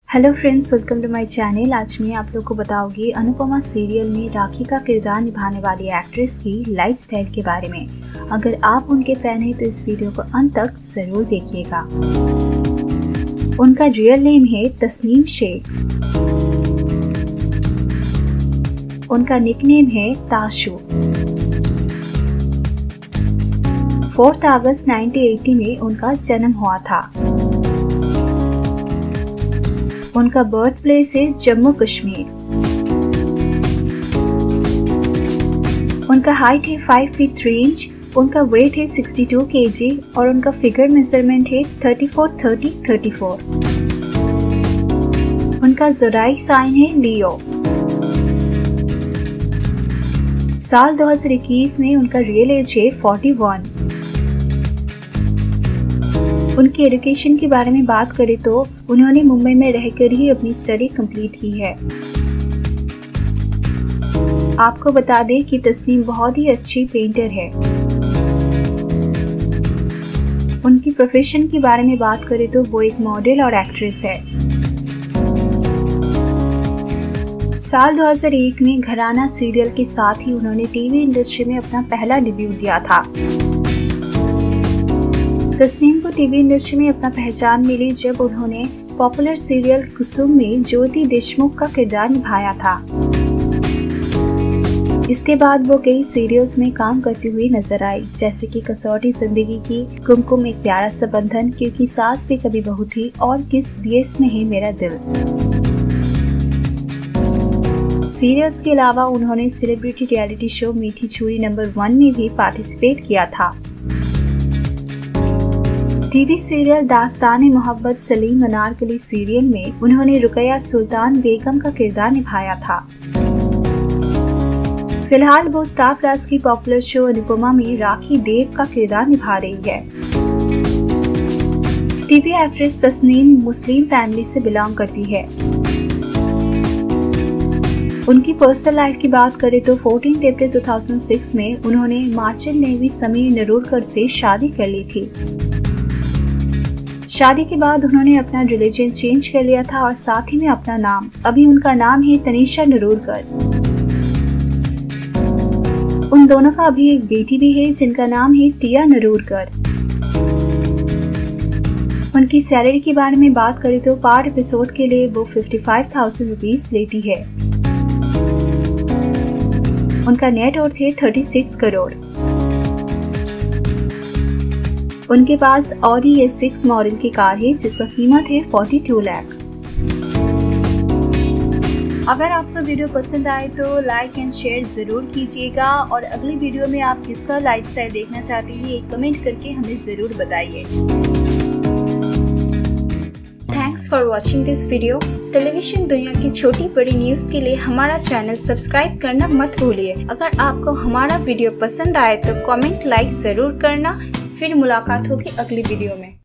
Hello friends, welcome to my channel. आज मैं आप लोग को बताऊंगी अनुपमा सीरियल में राखी का किरदार निभाने वाली एक्ट्रेस की लाइफस्टाइल के बारे में। अगर आप उनके फैन हैं तो इस वीडियो को अंत तक जरूर देखिएगा। उनका रियल नेम है तस्नीम शेख। उनका निकनेम है ताशू। 4 अगस्त 1980 में उनका जन्म हुआ था। उनका बर्थ प्लेस है जम्मू कश्मीर। उनका हाइट है 5 फीट 3 इंच। उनका वेट है 62 kg और उनका फिगर मेजरमेंट है 34-30-34। उनका ज़ोडिएक साइन है लियो। साल 2021 में उनका रियल एज है 41। उनकी एजुकेशन के बारे में बात करें तो उन्होंने मुंबई में रहकर ही अपनी स्टडी कंप्लीट की है। आपको बता दें कि तस्नीम बहुत ही अच्छी पेंटर है। उनकी प्रोफेशन के बारे में बात करें तो वो एक मॉडल और एक्ट्रेस है। साल 2001 में घराना सीरियल के साथ ही उन्होंने टीवी इंडस्ट्री में अपना पहला डेब्यू दिया था। तस्नीम को टीवी इंडस्ट्री में अपना पहचान मिली जब उन्होंने पॉपुलर सीरियल कुसुम में ज्योति देशमुख का किरदार निभाया था। इसके बाद वो कई सीरियल्स में काम करती हुई नजर आई, जैसे कि कसौटी जिंदगी की, कुमकुम एक प्यारा सा बंधन, क्योंकि सास भी कभी बहू थी और किस देश में है मेरा दिल। सीरियल्स के अलावा उन्होंने सेलिब्रिटी रियलिटी शो मीठी छुरी नंबर 1 में भी पार्टिसिपेट किया था। TV serial Dastaan-e-Mohabbat Salim Anarkali serial में उन्होंने रुकैया सुल्तान बेगम का किरदार निभाया था। फिलहाल वो स्टार प्लस की पॉपुलर शो अनुपमा में राखी देव का किरदार निभा रही है। TV actress Tasneem Muslim family से बिलोंग करती है। उनकी पर्सनल लाइफ की बात करें तो 14 अप्रैल 2006 में उन्होंने मार्चेंट नेवी समीर नरूरकर से शादी कर ली थी। शादी के बाद उन्होंने अपना रिलीजन चेंज कर लिया था और साथ ही में अपना नाम। अभी उनका नाम है तनीषा नरूरकर। उन दोनों का अभी एक बेटी भी है जिनका नाम है टिया नरूरकर। उनकी सैलरी के बारे में बात करें तो पर एपिसोड के लिए वो 55,000 रुपीज लेती है। उनका नेट वर्थ है 36 करोड़। उनके पास ऑडी A6 मॉडल की कार है जिसका कीमत है 42 लाख। अगर आपको वीडियो पसंद आए तो लाइक एंड शेयर जरूर कीजिएगा और अगली वीडियो में आप किसका लाइफस्टाइल देखना चाहते हैं ये कमेंट करके हमें जरूर बताइए। Thanks for watching this video. Television दुनिया की छोटी बड़ी न्यूज के लिए हमारा चैनल सब्सक्राइब करना मत भूलिए। अगर आपको हमारा वीडियो पसंद आए तो कमेंट लाइक जरूर करना। फिर मुलाकात होगी अगली वीडियो में।